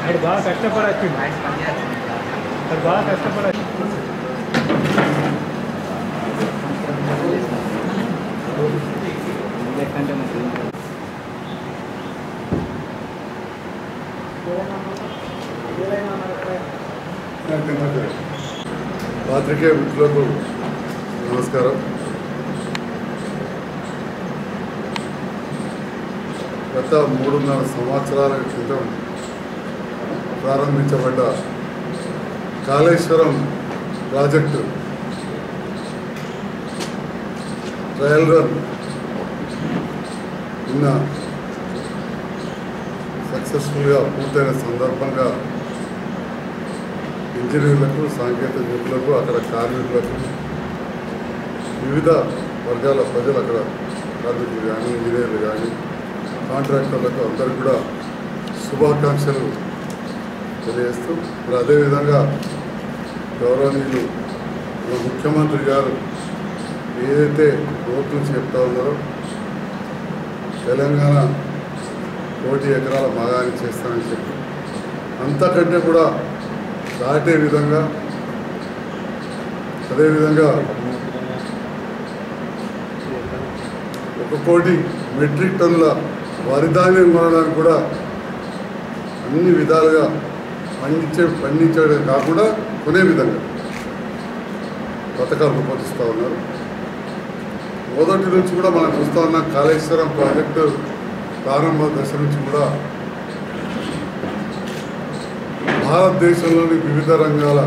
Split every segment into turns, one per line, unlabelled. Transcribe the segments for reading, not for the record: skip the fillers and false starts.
అది బాగా కష్టపడచ్చు అది బాగా కష్టపడచ్చు
పాత్రికేయ మిత్రులకు నమస్కారం. గత 3.5 సంవత్సరాల క్రితం ప్రారంభించబడ్డ కాళేశ్వరం ప్రాజెక్టు ట్రయల్ రన్ నిన్న సక్సెస్ఫుల్గా పూర్తయిన సందర్భంగా ఇంజనీర్లకు, సాంకేతిక నిపుణులకు, అక్కడ కార్మికులకు, వివిధ వర్గాల ప్రజలు, అక్కడ కార్మికులు కానీ, ఇంజనీర్లు కానీ, కాంట్రాక్టర్లకు అందరికీ కూడా శుభాకాంక్షలు తెలియజేస్తూ, మరి అదేవిధంగా గౌరవనీయులు మన ముఖ్యమంత్రి గారు ఏదైతే రోడ్ నుంచి చెప్తా ఉన్నారో తెలంగాణ 1 ఎకరాల మగాని చేస్తానని చెప్పి అంతకంటే కూడా దాటే విధంగా, అదేవిధంగా 1 కోటి మెట్రిక్ టన్నుల వరి ధాన్యం కొనడానికి కూడా అన్ని విధాలుగా పండించడం కాకుండా కొనే విధంగా పథకాలు రూపొందిస్తూ ఉన్నారు. మొదటి నుంచి కూడా మనం చూస్తూ ఉన్న కాళేశ్వరం ప్రాజెక్టు ప్రారంభ దశ నుంచి కూడా భారతదేశంలోని వివిధ రంగాల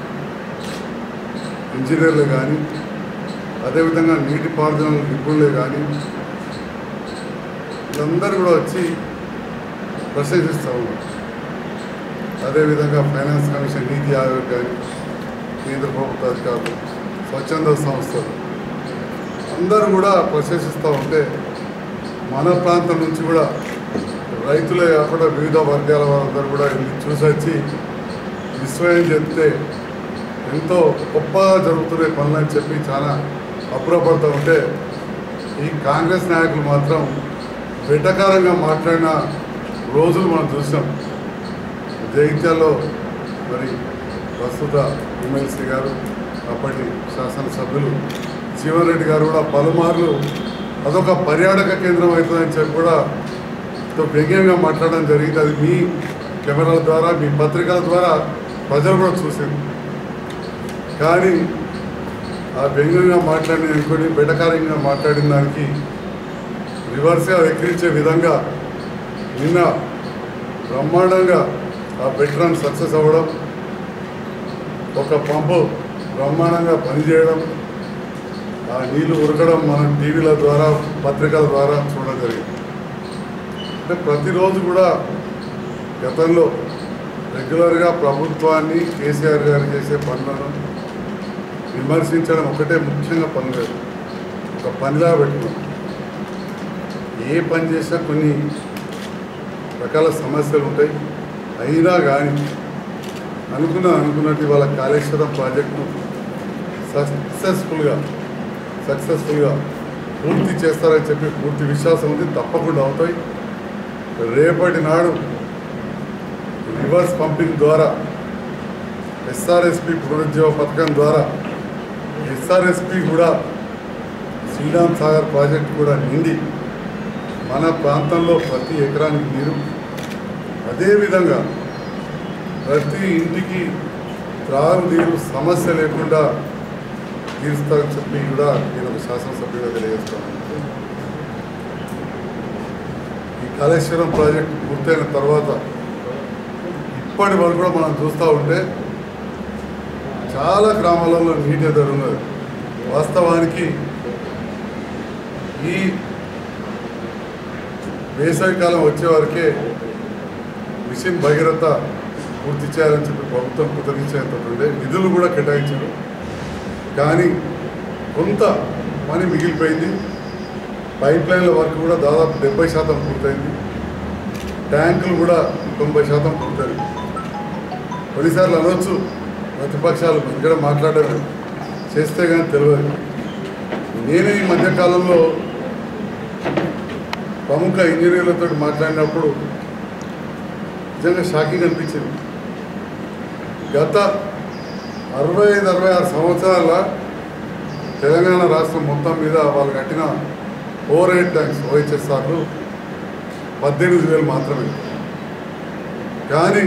ఇంజనీర్లు కానీ, అదేవిధంగా నీటిపారుదల నిపుణులే కానీ వీళ్ళందరూ కూడా వచ్చి ప్రశంసిస్తూ ఉన్నారు. అదేవిధంగా ఫైనాన్స్ కమిషన్, నీతి ఆయోగ్ కానీ, కేంద్ర ప్రభుత్వ అధికారులు, స్వచ్ఛంద సంస్థలు అందరూ కూడా ప్రశంసిస్తూ ఉంటే మన ప్రాంతం నుంచి కూడా రైతులే కాకుండా వివిధ వర్గాల వాళ్ళందరూ కూడా చూసి వచ్చి విస్మయం చెప్తే ఎంతో గొప్పగా జరుగుతున్న పనులని చెప్పి చాలా అప్రపడుతూ ఉంటే ఈ కాంగ్రెస్ నాయకులు మాత్రం వెటకారంగా మాట్లాడిన రోజులు మనం చూసాం. జగిత్యాలలో మరి ప్రస్తుత ఎమ్మెల్సీ గారు, అప్పటి శాసనసభ్యులు జీవన్ రెడ్డి గారు కూడా పలుమార్లు అదొక పర్యాటక కేంద్రం అవుతుందని చెప్పి కూడా వ్యంగ్యంగా మాట్లాడడం జరిగింది. అది మీ కెమెరాల ద్వారా, మీ పత్రికల ద్వారా ప్రజలు కూడా చూసారు. కానీ ఆ వ్యంగ్యంగా మాట్లాడిన అనుకోని వెటకారంగా మాట్లాడిన దానికి రివర్స్గా వెక్కిరించే విధంగా నిన్న బ్రహ్మాండంగా ఆ వెటరన్ సక్సెస్ అవ్వడం, ఒక పంపు బ్రహ్మాండంగా పనిచేయడం, ఆ నీళ్లు ఉరకడం మనం టీవీల ద్వారా, పత్రికల ద్వారా చూడడం జరిగింది. అంటే ప్రతిరోజు కూడా గతంలో రెగ్యులర్గా ప్రభుత్వాన్ని, కేసీఆర్ గారు చేసే పనులను విమర్శించడం ఒకటే ముఖ్యంగా పని లేదు, ఒక పనిలా పెట్టుకున్నాం. ఏ పని చేసినా కొన్ని రకాల సమస్యలు ఉంటాయి. అయినా కానీ అనుకున్నట్టు ఇవాళ కాళేశ్వరం ప్రాజెక్టును సక్సెస్ఫుల్గా పూర్తి చేస్తారని చెప్పి పూర్తి విశ్వాసం ఉంది. తప్పకుండా అవుతాయి. రేపటి నాడు రివర్స్ పంపింగ్ ద్వారా, ఎస్ఆర్ఎస్పి పునరుజ్జీవ పథకం ద్వారా ఎస్ఆర్ఎస్పి కూడా శ్రీరామ్ సాగర్ ప్రాజెక్టు కూడా నిండి మన ప్రాంతంలో ప్రతి ఎకరానికి నీరు, అదేవిధంగా ప్రతి ఇంటికి త్రాగునీరు సమస్య లేకుండా తీరుస్తారని చెప్పి కూడా నేను ఒక శాసనసభ్యుగా తెలియజేస్తాను. ఈ కాళేశ్వరం ప్రాజెక్టు పూర్తయిన తర్వాత ఇప్పటి వరకు కూడా మనం చూస్తూ ఉంటే చాలా గ్రామాలలో నీటి ఎదురు ఉన్నది. వాస్తవానికి ఈ వేసవికాలం వచ్చేవారికే మిషన్ భగీరథ పూర్తి చేయాలని చెప్పి ప్రభుత్వం కృతనిశ్చయంతో నిధులు కూడా కేటాయించారు. కానీ కొంత పని మిగిలిపోయింది. పైప్ లైన్ల వర్క్ కూడా దాదాపు 70% పూర్తయింది. ట్యాంకులు కూడా 90% పూర్తయింది. కొన్నిసార్లు అనవచ్చు ప్రతిపక్షాలు ఇక్కడ మాట్లాడడం చేస్తే కానీ తెలియదు. నేను ఈ మధ్యకాలంలో ప్రముఖ ఇంజనీర్లతో మాట్లాడినప్పుడు నిజంగా షాకింగ్ అనిపించింది. గత 65-66 సంవత్సరాల తెలంగాణ రాష్ట్రం మొత్తం మీద వాళ్ళు కట్టిన ఓవర్ హెడ్ ట్యాంక్స్ OHSRలు 18,000 మాత్రమే. కానీ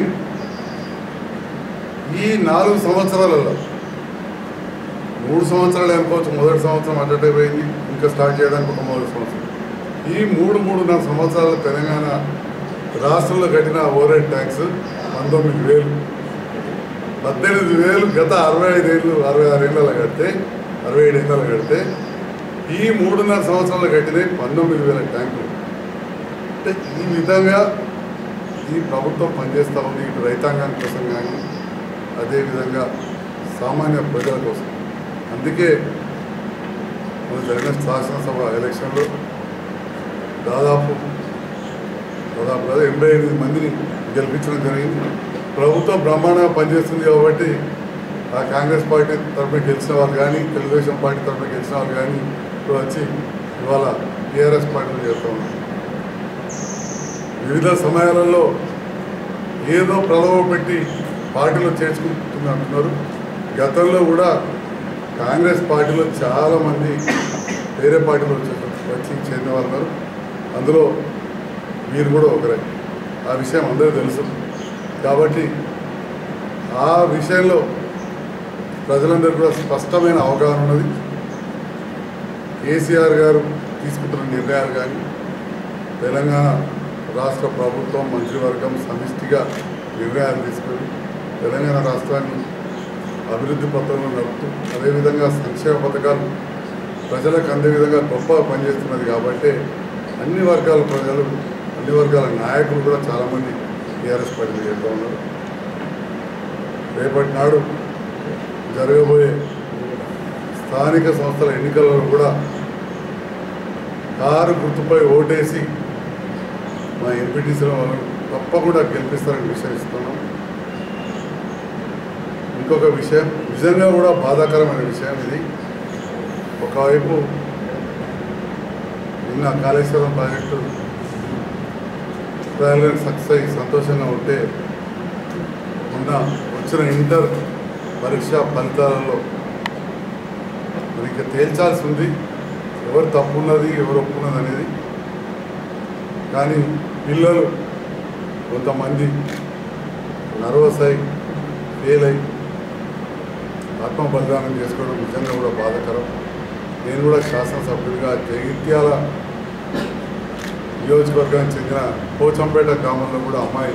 ఈ 4 సంవత్సరాలలో 3 సంవత్సరాలు అనుకోవచ్చు, మొదటి సంవత్సరం అడ్డటే పోయింది, ఇంకా స్టార్ట్ చేయడానికి ఒక మొదటి సంవత్సరం. ఈ 3-3.5 సంవత్సరాల తెలంగాణ రాష్ట్రంలో కట్టిన ఓవర్ హెడ్ ట్యాంక్స్ 19,000. 18,000 గత 65 ఏళ్ళలో కడితే 67 ఏళ్ళలో కడితే ఈ 3.5 సంవత్సరాలు కట్టినవి 19,000 ట్యాంకులు. అంటే ఈ విధంగా ఈ ప్రభుత్వం పనిచేస్తూ ఉంది, ఇటు రైతాంగం కోసం కానీ అదేవిధంగా సామాన్య ప్రజల కోసం. అందుకే మన జరిగిన శాసనసభ ఎలక్షన్లో దాదాపు 88 మందిని గెలిపించడం జరిగింది. ప్రభుత్వం బ్రహ్మాండంగా పనిచేస్తుంది కాబట్టి ఆ కాంగ్రెస్ పార్టీ తరఫున గెలిచిన వాళ్ళు కానీ తెలుగుదేశం పార్టీ తరఫున గెలిచిన వాళ్ళు కానీ ఇప్పుడు వచ్చి ఇవాళ టీఆర్ఎస్ పార్టీలో చేస్తూ ఉన్నారు. వివిధ సమయాలలో ఏదో ప్రలోభ పెట్టి పార్టీలో చేర్చుకుంటున్నారు. గతంలో కూడా కాంగ్రెస్ పార్టీలో చాలామంది వేరే పార్టీలో వచ్చి చేరిన వాళ్ళు ఉన్నారు. అందులో మీరు కూడా ఒకరే. ఆ విషయం అందరూ తెలుసు. కాబట్టి ఆ విషయంలో ప్రజలందరూ కూడా స్పష్టమైన అవగాహన ఉన్నది. కేసీఆర్ గారు తీసుకుంటున్న నిర్ణయాలు కానీ తెలంగాణ రాష్ట్ర ప్రభుత్వం మంత్రివర్గం సమిష్టిగా నిర్ణయాలు తీసుకొని తెలంగాణ రాష్ట్రాన్ని అభివృద్ధి పథంలో నడుపుతూ అదేవిధంగా సంక్షేమ పథకాలు ప్రజలకు అందే విధంగా గొప్పగా పనిచేస్తున్నది. కాబట్టి అన్ని వర్గాల ప్రజలు, అన్ని వర్గాల నాయకులు కూడా చాలామంది టీఆర్ఎస్ పార్టీలో చేస్తూ ఉన్నారు. రేపటి నాడు జరగబోయే స్థానిక సంస్థల ఎన్నికలలో కూడా కారు గుర్తుపై ఓటేసి మా ఎంపీటీసీలో వాళ్ళని తప్పకుండా గెలిపిస్తారని విషయం ఇస్తున్నాం. ఇంకొక విషయం నిజంగా కూడా బాధాకరమైన విషయం ఇది. ఒకవైపు నిన్న కాళేశ్వరం ప్రాజెక్టు ట్రయల్ సక్సెస్ అయ్యి సంతోషంగా ఉంటే మొన్న వచ్చిన ఇంటర్ పరీక్ష ఫలితాలలో మనకి తేల్చాల్సి ఉంది ఎవరు తప్పు ఉన్నది ఎవరు ఒప్పున్నది అనేది. కానీ పిల్లలు కొంతమంది నర్వస్ అయి ఫెయిల్ అయి ఆత్మ బలిదానం చేసుకోవడం నిజంగా కూడా బాధాకరం. నేను కూడా శాసనసభ్యుడిగా జగిత్యాల నియోజకవర్గానికి చెందిన పోచంపేట గ్రామంలో కూడా అమ్మాయి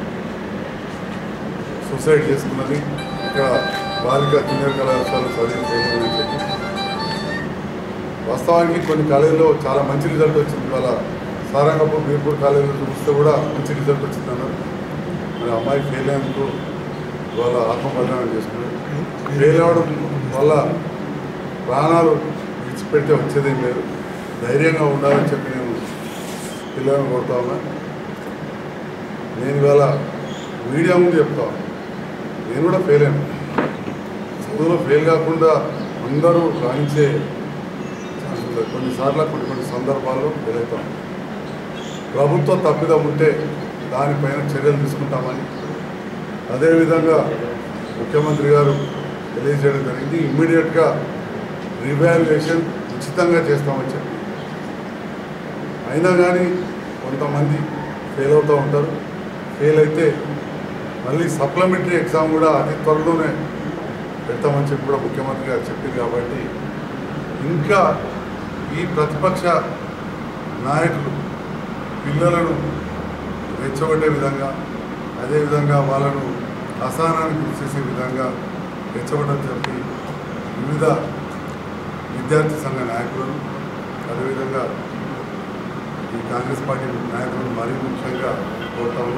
సూసైడ్ చేసుకున్నది. ఇక్కడ బాలిక జూనియర్ కళాశాలలో చదివిందని చెప్పి వాస్తవానికి కొన్ని కాలేజీలో చాలా మంచి రిజల్ట్ వచ్చింది. ఇవాళ సారంగపూర్ బీర్పూర్ కాలేజీలో చూస్తే కూడా మంచి రిజల్ట్ వచ్చిందన్నారు. మరి అమ్మాయి ఫెయిల్ అయినందుకు ఇవాళ ఆత్మబలిదానం చేసుకున్నారు. ఫెయిల్ అవ్వడం వల్ల ప్రాణాలు విడిచిపెడితే వచ్చేదేం లేదు. ధైర్యంగా ఉండాలని చెప్పి నేను పిల్లలను కొడతా ఉన్నా. నేను ఇవాళ మీడియా ముందు చెప్తా, నేను కూడా ఫెయిల్ అయ్యాను. చదువులో ఫెయిల్ కాకుండా అందరూ రాణించే ఛాన్స్ ఉంటుంది. కొన్నిసార్లు కొన్ని సందర్భాల్లో ఫెయిల్ అవుతాం. ప్రభుత్వ తప్పిదం ఉంటే దానిపైన చర్యలు తీసుకుంటామని అదేవిధంగా ముఖ్యమంత్రి గారు తెలియజేయడం జరిగింది. ఇమ్మీడియట్గా రివాల్యుయేషన్ ఉచితంగా చేస్తామని చెప్పి. అయినా కానీ కొంతమంది ఫెయిల్ అవుతూ ఉంటారు. ఫెయిల్ అయితే మళ్ళీ సప్లిమెంటరీ ఎగ్జామ్ కూడా అతి త్వరలోనే పెడతామని చెప్పి కూడా ముఖ్యమంత్రి గారు చెప్పింది. కాబట్టి ఇంకా ఈ ప్రతిపక్ష నాయకులు పిల్లలను రెచ్చగొట్టే విధంగా అదేవిధంగా వాళ్ళను అసహనానికి గురి చేసే విధంగా రెచ్చగొట్టని చెప్పి వివిధ విద్యార్థి సంఘ నాయకులను అదేవిధంగా ఈ కాంగ్రెస్ పార్టీ నాయకులను మరీ ముఖ్యంగా కోరుతా ఉన్నా.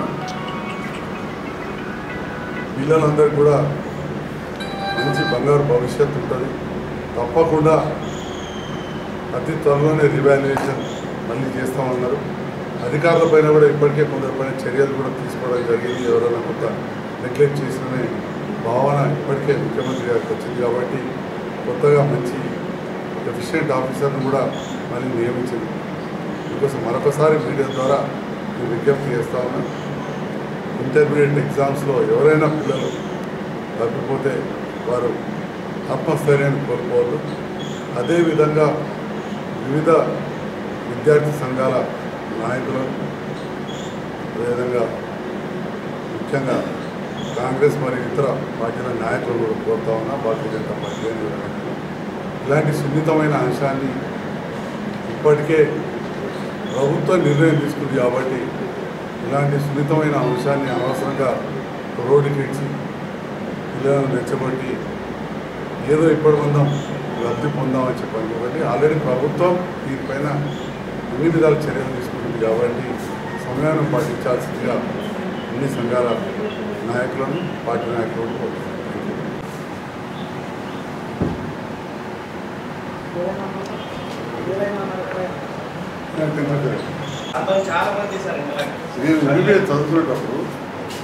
పిల్లలందరికీ కూడా మంచి బంగారు భవిష్యత్తు ఉంటుంది. తప్పకుండా అతి త్వరలోనే రివాల్యుయేషన్ మళ్ళీ చేస్తామన్నారు. అధికారులపైన కూడా ఇప్పటికే కొందరిపైన చర్యలు కూడా తీసుకోవడం జరిగింది. ఎవరైనా కొంత నెగ్లెక్ట్ చేసిన భావన ఇప్పటికే ముఖ్యమంత్రి గారికి వచ్చింది. కాబట్టి కొత్తగా మంచి ఎఫిషియెంట్ ఆఫీసర్ను కూడా మళ్ళీ నియమించింది. అందుకోసం మరొకసారి మీడియా ద్వారా నేను విజ్ఞప్తి చేస్తా ఉన్నా. ఇంటర్మీడియట్ ఎగ్జామ్స్లో ఎవరైనా పిల్లలు తప్పిపోతే వారు ఆత్మస్థైర్యాన్ని కోల్పోవద్దు. అదేవిధంగా వివిధ విద్యార్థి సంఘాల నాయకులు, అదేవిధంగా ముఖ్యంగా కాంగ్రెస్ మరియు ఇతర పార్టీల నాయకులు కూడా కోరుతా ఉన్నా, భారతీయ జనతా పార్టీ ఇలాంటి సున్నితమైన అంశాన్ని ఇప్పటికే ప్రభుత్వం నిర్ణయం తీసుకుంది కాబట్టి ఇలాంటి సున్నితమైన అంశాన్ని అనవసరంగా రోడ్డుకి ఇచ్చి పిల్లలను రెచ్చగొట్టి ఏదో ఇప్పటి పొందాం లబ్ధి పొందామని చెప్పాను. కాబట్టి ఆల్రెడీ ప్రభుత్వం దీనిపైన అన్ని విధాల చర్యలు తీసుకుంటుంది కాబట్టి సమయాన్ని పాటించాల్సిందిగా అన్ని సంఘాల నాయకులను, పార్టీ నాయకులను
చాలా మంది సార్
నేను చదువుకునేటప్పుడు